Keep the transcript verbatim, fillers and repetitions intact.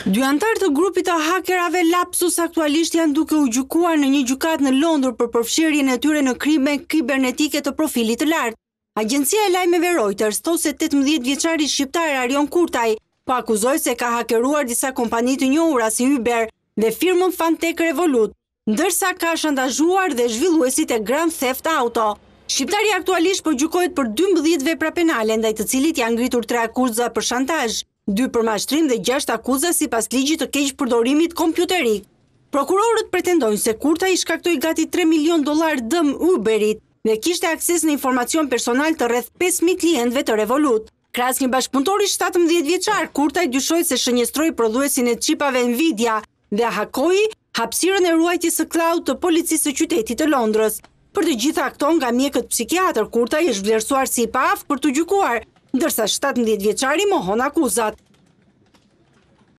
Dy antar të grupit të hakerave Lapsus aktualisht janë duke u gjykuar në një gjykatë në Londër për përfshirjen e tyre në krime kibernetike të profilit të lartë. Agjencia e lajmeve Reuters thotë se tetëmbëdhjetë vjeçari shqiptar Arion Kurtaj po akuzoi se ka hakeruar disa kompani të njohura si Uber dhe firmën Fantech Revolut, ndërsa ka shantazhuar dhe zhvilluesit e Grand Theft Auto. Shqiptari aktualisht po gjykohet për dymbëdhjetë vepra penale, ndaj të cilit janë ngritur tre akuza për shantazh, dy për mashtrim dhe gjashtë akuza sipas ligjit të keqpërdorimit kompjuterik. Prokurorët pretendojnë se Kurtaj i shkaktoi gati tre milion dollar dëm Uberit dhe kishte akses në informacion personal të rreth pesë mijë klientëve të Revolut. Krahas një bashkëpunëtori shtatëmbëdhjetë vjeçar, Kurtaj dyshoi se shënjestroi prodhuesin e çipave Nvidia dhe hakoi hapësirën e ruajtjes së cloud të policisë së qytetit të Londrës. Për të gjitha këto, nga mjekët psikiatër, Kurtaj është vlerësuar si i paaftë për të gjykuar, ndërsa shtatëmbëdhjetë vjeçari mohon akuzat.